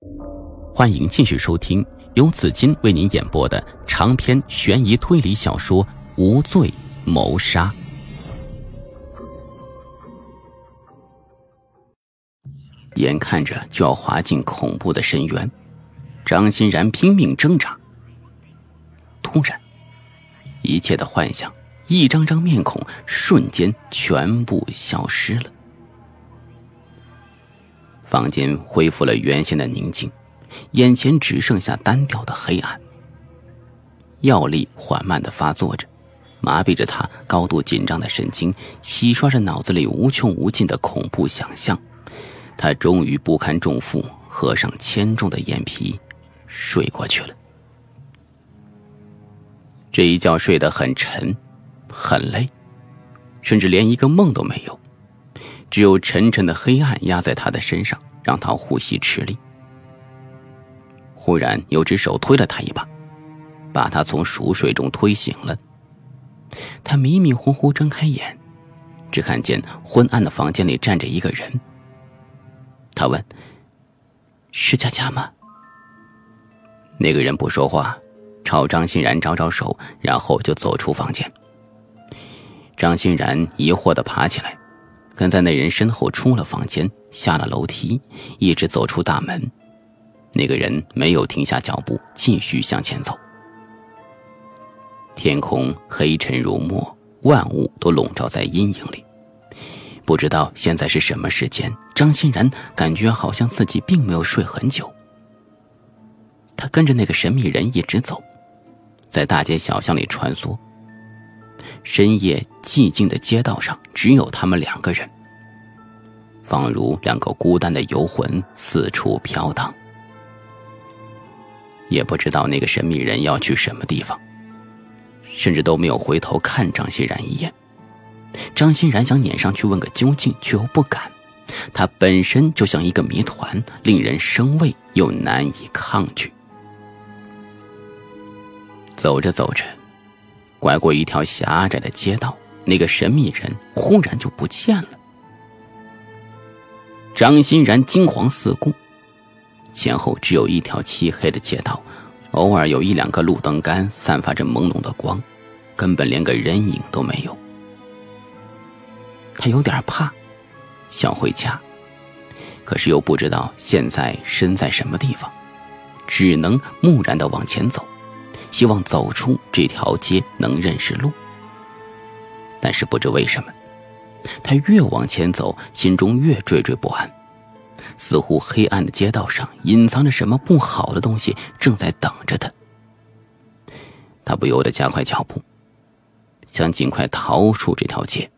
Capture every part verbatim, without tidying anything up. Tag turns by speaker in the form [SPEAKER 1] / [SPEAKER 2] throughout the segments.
[SPEAKER 1] 欢迎继续收听由紫金为您演播的长篇悬疑推理小说《无罪谋杀》。眼看着就要滑进恐怖的深渊，张欣然拼命挣扎。突然，一切的幻想，一张张面孔瞬间全部消失了。房间恢复了原先的宁静，眼前只剩下单调的黑暗。药力缓慢地发作着，麻痹着他高度紧张的神经，洗刷着脑子里无穷无尽的恐怖想象。他终于不堪重负，合上铅重的眼皮，睡过去了。这一觉睡得很沉，很累，甚至连一个梦都没有，只有沉沉的黑暗压在他的身上，让他呼吸吃力。忽然有只手推了他一把，把他从熟睡中推醒了。他迷迷糊糊睁开眼，只看见昏暗的房间里站着一个人。他问：是佳佳吗？那个人不说话，朝张欣然招招手，然后就走出房间。张欣然疑惑地爬起来，跟在那人身后出了房间，下了楼梯，一直走出大门。那个人没有停下脚步，继续向前走。天空黑沉如墨，万物都笼罩在阴影里。不知道现在是什么时间，张欣然感觉好像自己并没有睡很久。他跟着那个神秘人一直走，在大街小巷里穿梭。深夜寂静的街道上只有他们两个人，仿如两个孤单的游魂四处飘荡。也不知道那个神秘人要去什么地方，甚至都没有回头看张欣然一眼。张欣然想撵上去问个究竟，却又不敢。他本身就像一个谜团，令人生畏又难以抗拒。走着走着，拐过一条狭窄的街道，那个神秘人忽然就不见了。张欣然惊惶四顾，前后只有一条漆黑的街道，偶尔有一两个路灯杆散发着朦胧的光，根本连个人影都没有。他有点怕，想回家，可是又不知道现在身在什么地方，只能木然地往前走，希望走出这条街能认识路。但是不知为什么，他越往前走，心中越惴惴不安，似乎黑暗的街道上隐藏着什么不好的东西正在等着他。他不由得加快脚步，想尽快逃出这条街。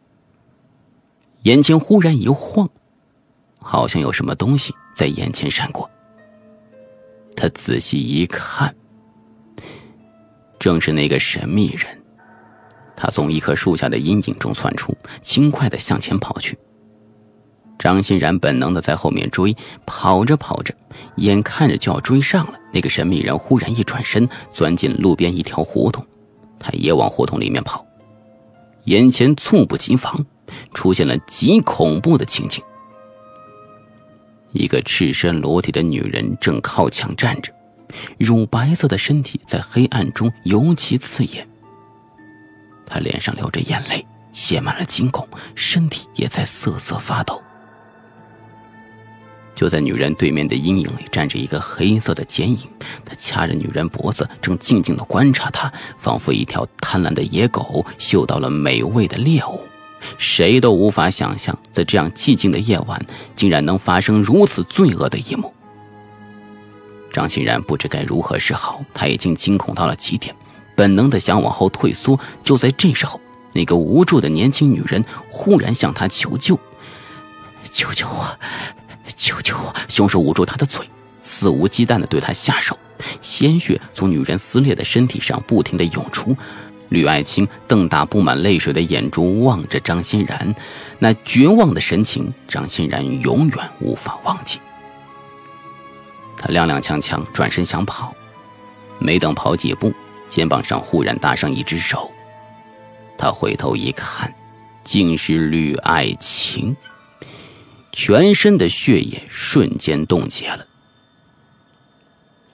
[SPEAKER 1] 眼前忽然一晃，好像有什么东西在眼前闪过。他仔细一看，正是那个神秘人。他从一棵树下的阴影中窜出，轻快地向前跑去。张欣然本能地在后面追，跑着跑着，眼看着就要追上了，那个神秘人忽然一转身，钻进路边一条胡同，他也往胡同里面跑。眼前猝不及防，出现了极恐怖的情景。一个赤身裸体的女人正靠墙站着，乳白色的身体在黑暗中尤其刺眼。她脸上流着眼泪，写满了惊恐，身体也在瑟瑟发抖。就在女人对面的阴影里站着一个黑色的剪影，他掐着女人脖子，正静静地观察她，仿佛一条贪婪的野狗嗅到了美味的猎物。谁都无法想象，在这样寂静的夜晚，竟然能发生如此罪恶的一幕。张欣然不知该如何是好，他已经惊恐到了极点，本能地想往后退缩。就在这时候，那个无助的年轻女人忽然向他求救：救救我，救救我！凶手捂住他的嘴，肆无忌惮地对他下手，鲜血从女人撕裂的身体上不停地涌出。吕爱卿瞪大布满泪水的眼珠望着张欣然，那绝望的神情，张欣然永远无法忘记。他踉踉跄跄转身想跑，没等跑几步，肩膀上忽然搭上一只手。他回头一看，竟是吕爱卿，全身的血液瞬间冻结了，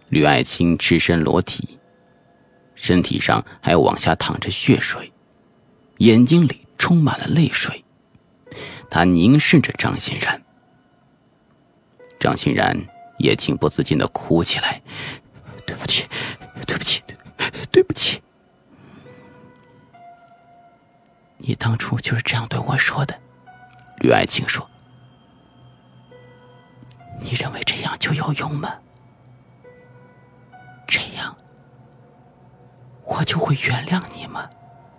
[SPEAKER 1] 吕爱卿赤身裸体，身体上还往下淌着血水，眼睛里充满了泪水。他凝视着张欣然，张欣然也情不自禁地哭起来：“对不起，对不起，对不起。你当初就是这样对我说的。”吕爱卿说：“你认为这样就有用吗？这样我就会原谅你吗？”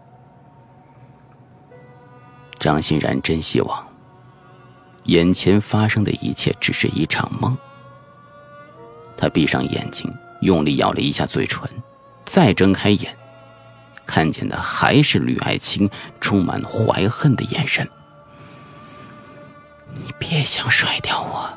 [SPEAKER 1] 张欣然真希望眼前发生的一切只是一场梦。他闭上眼睛，用力咬了一下嘴唇，再睁开眼，看见的还是吕爱卿充满怀恨的眼神。“你别想甩掉我，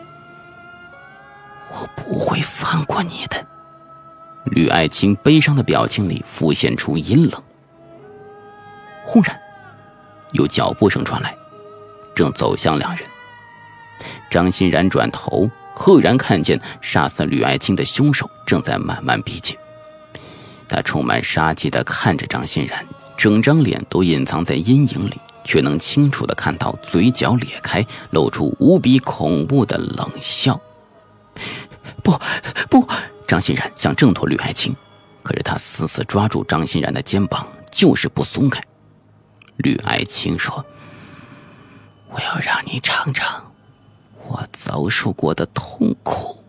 [SPEAKER 1] 我不会放过你的。”吕爱卿悲伤的表情里浮现出阴冷。忽然有脚步声传来，正走向两人。张欣然转头，赫然看见杀死吕爱卿的凶手正在慢慢逼近。他充满杀气地看着张欣然，整张脸都隐藏在阴影里，却能清楚地看到嘴角裂开，露出无比恐怖的冷笑。“不不！”张欣然想挣脱吕爱卿，可是他死死抓住张欣然的肩膀，就是不松开。吕爱卿说：“我要让你尝尝我遭受过的痛苦。”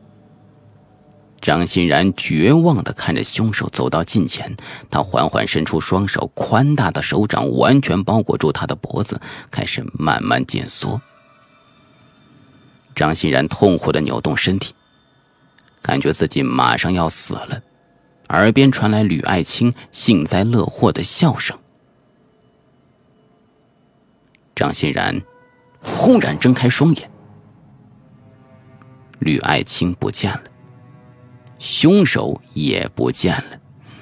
[SPEAKER 1] 张欣然绝望地看着凶手走到近前，他缓缓伸出双手，宽大的手掌完全包裹住他的脖子，开始慢慢紧缩。张欣然痛苦地扭动身体，感觉自己马上要死了，耳边传来吕爱卿幸灾乐祸的笑声。张欣然忽然睁开双眼，吕爱卿不见了，凶手也不见了。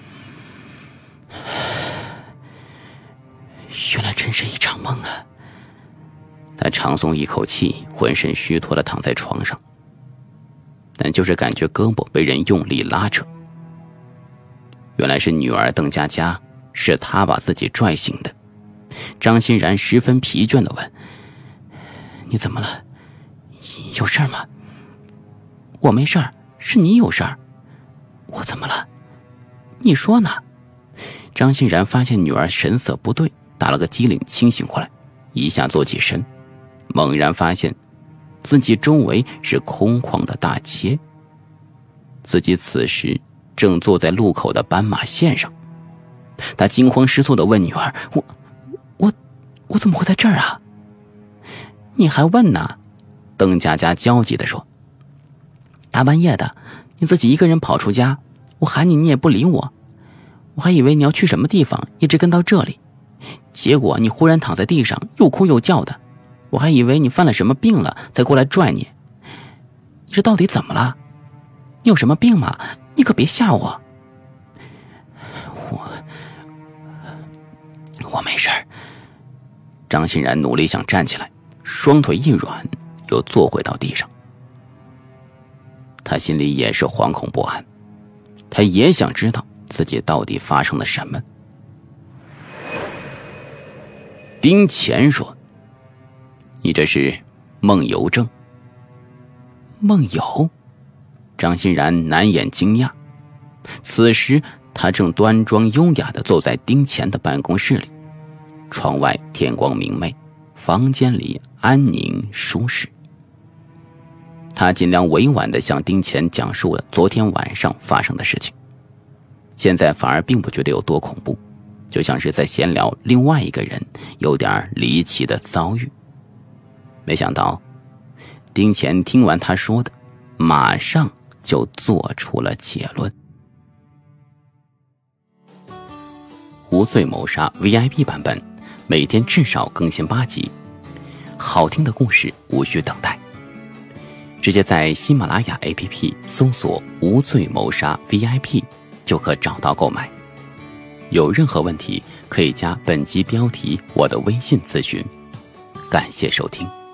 [SPEAKER 1] 原来真是一场梦啊！他长松一口气，浑身虚脱地躺在床上，但就是感觉胳膊被人用力拉扯。原来是女儿邓佳佳，是她把自己拽醒的。张欣然十分疲倦地问：“你怎么了？有事吗？”“我没事儿，是你有事儿。”“我怎么了？你说呢？”张欣然发现女儿神色不对，打了个激灵，清醒过来，一下坐起身，猛然发现自己周围是空旷的大街，自己此时正坐在路口的斑马线上。他惊慌失措地问女儿：“我我我怎么会在这儿啊？”“你还问呢？”邓佳佳焦急地说。“大半夜的，你自己一个人跑出家，我喊你你也不理我，我还以为你要去什么地方，一直跟到这里，结果你忽然躺在地上又哭又叫的，我还以为你犯了什么病了才过来拽你。你这到底怎么了？你有什么病吗？你可别吓我。”“我我没事儿。”张欣然努力想站起来，双腿一软，又坐回到地上。他心里也是惶恐不安，他也想知道自己到底发生了什么。丁乾说：“你这是梦游症。”“梦游？”张欣然难掩惊讶。此时他正端庄优雅地坐在丁乾的办公室里，窗外天光明媚，房间里安宁舒适。他尽量委婉地向丁乾讲述了昨天晚上发生的事情，现在反而并不觉得有多恐怖，就像是在闲聊另外一个人有点离奇的遭遇。没想到丁乾听完他说的，马上就做出了结论。无罪谋杀 V I P 版本，每天至少更新八集，好听的故事无需等待，直接在喜马拉雅 A P P 搜索无罪谋杀 V I P 就可找到购买。有任何问题可以加本集标题我的微信咨询。感谢收听。